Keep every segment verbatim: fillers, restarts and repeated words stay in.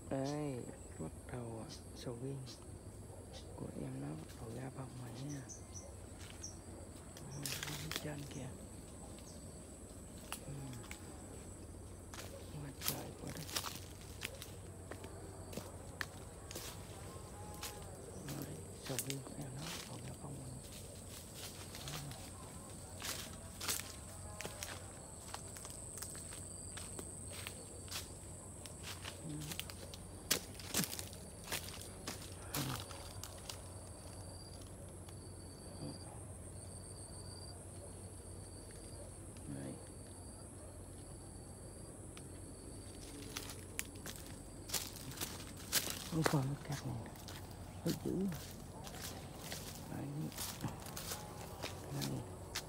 Đây, bắt đầu sầu riêng của em nó bắt đầu ra bông rồi nha. Ở trên kìa. Ngoài trời của đây. Rồi, sầu riêng của em nó bắt đầu ra bông rồi. Cái con nó cắt này nó dữ. Đấy. Đây.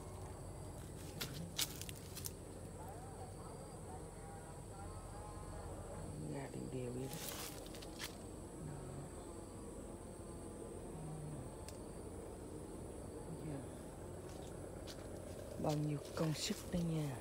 Ra đều đều đi đấy. Bao nhiêu công sức đấy nha.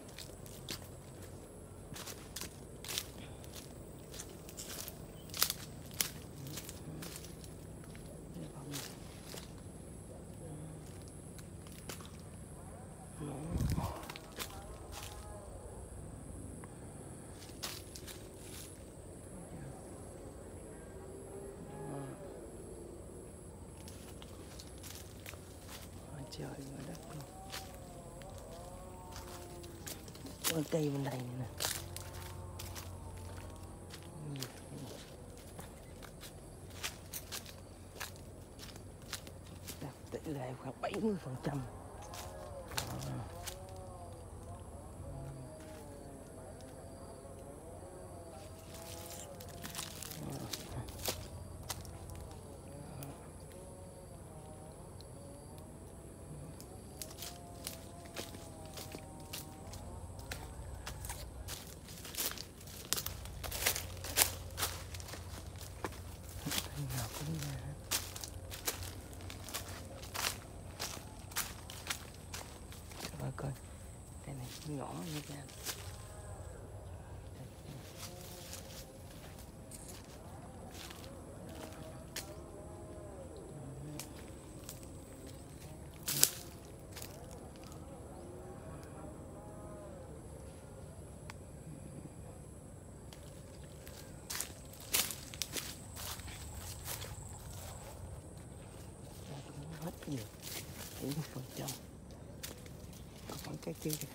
Trời ngoài đất luôn. Có cây bên đây nè. Đạt tỷ lệ khoảng bảy mươi phần trăm. Coi coi cái này nhỏ như thế. Hết nhiều bảy mươi phần trăm. Còn cái kia kìa.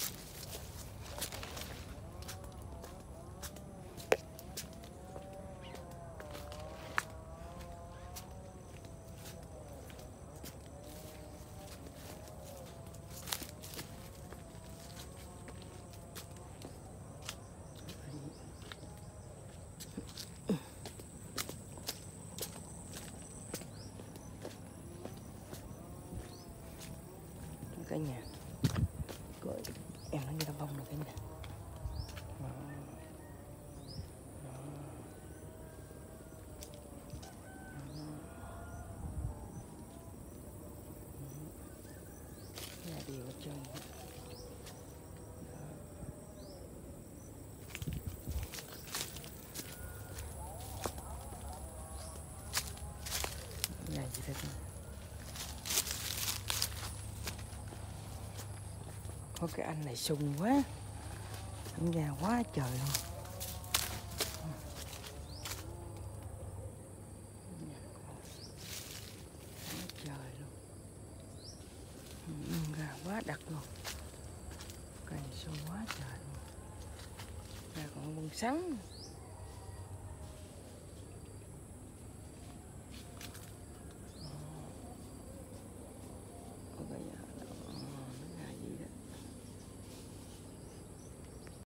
Cái nhà rồi em nó như đâm bông rồi cái nhà. Đó. Đó. Nhà đều ở trên. Nhà gì thế? Có cái anh này sung quá, anh già quá trời luôn. Quá trời luôn. Ra quá đặc luôn. Cây sung quá trời luôn. Ra còn bông sắn.